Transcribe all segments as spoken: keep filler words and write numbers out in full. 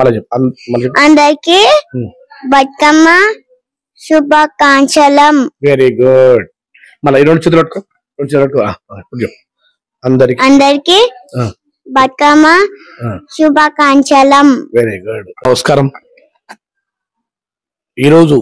అందరికి Bathukamma శుభాకాంక్షలం. Very good. మళ్ళీ ఈ రెండు చేతులు పట్టుకో, రెండు చేతులు పట్టుకో. అందరికి అందరికి బతుకమ్మ శుభాకాంక్షలం. Very good. నమస్కారం. ఈరోజు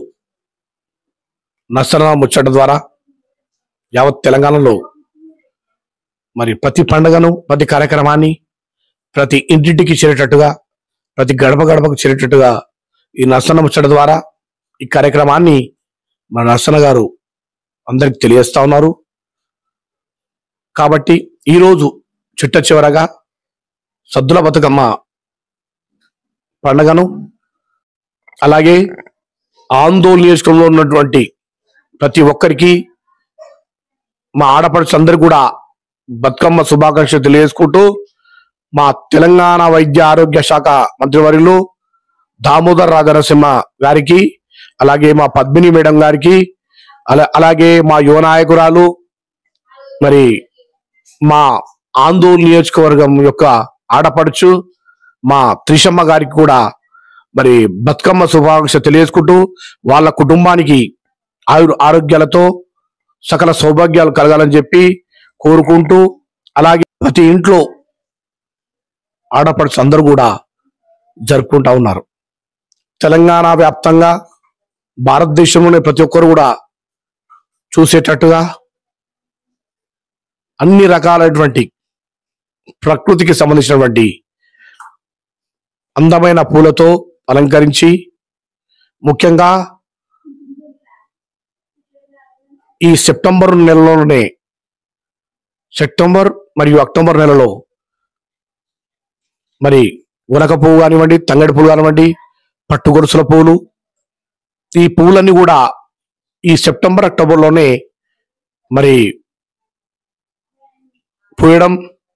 నసరన ముచ్చట ద్వారా యావత్ తెలంగాణలో మరి ప్రతి పండుగను, ప్రతి కార్యక్రమాన్ని ప్రతి ఇంటింటికి చేరేటట్టుగా, ప్రతి గడప గడపకు చేరేటట్టుగా ఈ నసరన ముచ్చట ద్వారా ఈ కార్యక్రమాన్ని మన నర్సన గారు అందరికి తెలియజేస్తా ఉన్నారు. కాబట్టి ఈరోజు చిట్ట చివరగా సద్దుల బతుకమ్మ పండుగను, అలాగే ఆందోళన నియోజకవర్గంలో ఉన్నటువంటి ప్రతి ఒక్కరికి, మా ఆడపడుచు అందరు కూడా బతుకమ్మ శుభాకాంక్షలు తెలియజేసుకుంటూ, మా తెలంగాణ వైద్య ఆరోగ్య శాఖ మంత్రివర్యులు దామోదర్ రాజనరసింహ గారికి, అలాగే మా పద్మిని మేడం గారికి, అలా అలాగే మా యువ నాయకురాలు, మరి మా ఆందోళన నియోజకవర్గం యొక్క ఆడపడుచు మా త్రిషమ్మ గారికి కూడా మరి బతుకమ్మ శుభాకాంక్షలు తెలియజేసుకుంటూ, వాళ్ళ కుటుంబానికి ఆయుర్ ఆరోగ్యాలతో సకల సౌభాగ్యాలు కలగాలని చెప్పి కోరుకుంటూ, అలాగే ప్రతి ఇంట్లో ఆడపడుచు అందరూ కూడా జరుపుకుంటా ఉన్నారు. తెలంగాణ వ్యాప్తంగా భారతదేశంలోనే ప్రతి ఒక్కరు కూడా చూసేటట్టుగా అన్ని రకాలైనటువంటి ప్రకృతికి సంబంధించినటువంటి అందమైన పూలతో అలంకరించి, ముఖ్యంగా ఈ సెప్టెంబర్ నెలలోనే సెప్టెంబర్ మరియు అక్టోబర్ నెలలో మరి ఉనక పువ్వు కానివ్వండి, తంగడి పువ్వు కానివ్వండి, పట్టుగొరుసుల పువ్వులు, ఈ పువ్వులన్నీ కూడా ఈ సెప్టెంబర్ అక్టోబర్లోనే మరి పూయడం,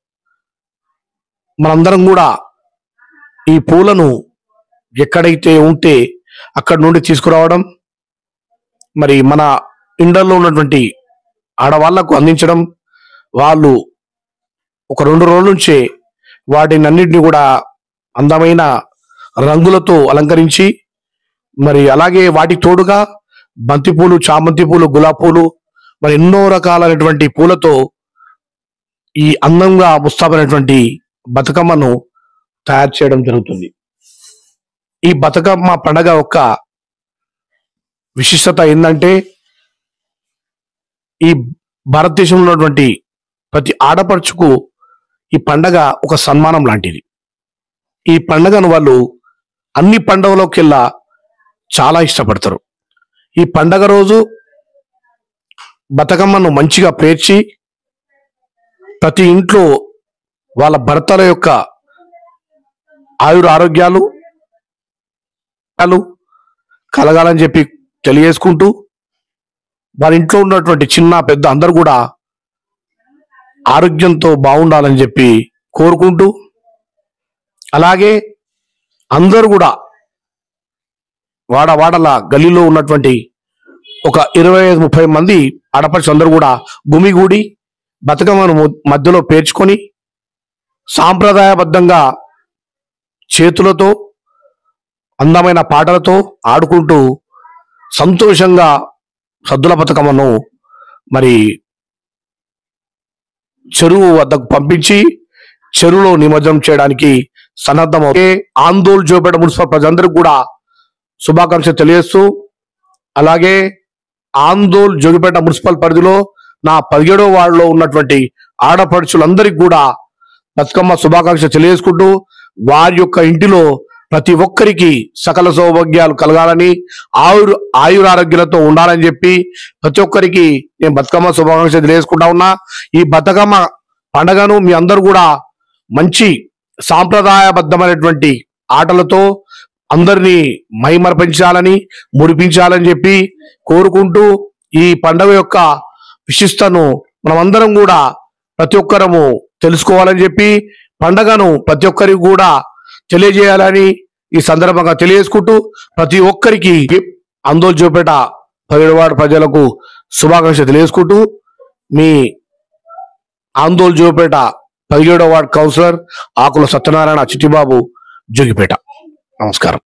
మనందరం కూడా ఈ పూలను ఎక్కడైతే ఉంటే అక్కడి నుండి తీసుకురావడం, మరి మన ఇండల్లో ఉన్నటువంటి ఆడవాళ్లకు అందించడం, వాళ్ళు ఒక రెండు రోజుల నుంచే వాటిని అన్నింటినీ కూడా అందమైన రంగులతో అలంకరించి, మరి అలాగే వాటికి తోడుగా బంతిపూలు, చామంతి పూలు, గులాబీ పూలు, మరి ఎన్నో రకాలైనటువంటి పూలతో ఈ అందంగా ముస్తాబైనటువంటి బతుకమ్మను తయారు చేయడం జరుగుతుంది. ఈ బతుకమ్మ పండగ యొక్క విశిష్టత ఏంటంటే, ఈ భారతదేశంలో ఉన్నటువంటి ప్రతి ఆడపడుచుకు ఈ పండగ ఒక సన్మానం లాంటిది. ఈ పండగను వాళ్ళు అన్ని పండుగలకెల్లా చాలా ఇష్టపడతారు. ఈ పండగ రోజు బతుకమ్మను మంచిగా పేర్చి ప్రతి ఇంట్లో వాళ్ళ భర్తల యొక్క ఆయుర ఆరోగ్యాలు కలగాలని చెప్పి తెలియజేసుకుంటూ, వారి ఇంట్లో ఉన్నటువంటి చిన్న పెద్ద అందరూ కూడా ఆరోగ్యంతో బాగుండాలని చెప్పి కోరుకుంటూ, అలాగే అందరూ కూడా వాడ వాడల గల్లీలో ఉన్నటువంటి ఒక ఇరవై ఐదు ముప్పై మంది ఆడపడుచు అందరూ కూడా గుమిగూడి బతుకమ్మను మధ్యలో పేర్చుకొని సాంప్రదాయబద్ధంగా చేతులతో అందమైన పాటలతో ఆడుకుంటూ సంతోషంగా సద్దుల బతుకమ్మను మరి చెరువు వద్దకు పంపించి చెరువులో నిమజ్జనం చేయడానికి సన్నద్ధమవుతాయి. ఆందోళన జోపేట మున్సిపల్ ప్రజలందరికీ కూడా శుభాకాంక్షలు తెలియజేస్తూ, అలాగే ఆందోళన జోగిపేట మున్సిపల్ పరిధిలో నా పదిహేడో వార్డులో ఉన్నటువంటి ఆడపడుచులందరికీ కూడా బతుకమ్మ శుభాకాంక్షలు తెలియజేసుకుంటూ, వారి యొక్క ఇంటిలో ప్రతి ఒక్కరికి సకల సౌభాగ్యాలు కలగాలని, ఆయుర్ ఆయురారోగ్యాలతో ఉండాలని చెప్పి ప్రతి ఒక్కరికి నేను బతుకమ్మ శుభాకాంక్షలు తెలియజేసుకుంటా ఉన్నా. ఈ బతుకమ్మ పండగను మీ అందరూ కూడా మంచి సాంప్రదాయబద్ధమైనటువంటి ఆటలతో అందరినీ మైమర్పించాలని, మురిపించాలని చెప్పి కోరుకుంటూ, ఈ పండుగ యొక్క విశిష్టను మనమందరం కూడా ప్రతి ఒక్కరము తెలుసుకోవాలని చెప్పి, పండగను ప్రతి ఒక్కరికి కూడా తెలియజేయాలని ఈ సందర్భంగా తెలియజేసుకుంటూ, ప్రతి ఒక్కరికి ఆందోళన జోపేట పదిహేడు ప్రజలకు శుభాకాంక్షలు తెలియజేసుకుంటూ, మీ ఆందోళన జోపేట పదిహేడో వార్డు కౌన్సిలర్ ఆకుల సత్యనారాయణ చిట్టిబాబు జోగిపేట. నమస్కారం.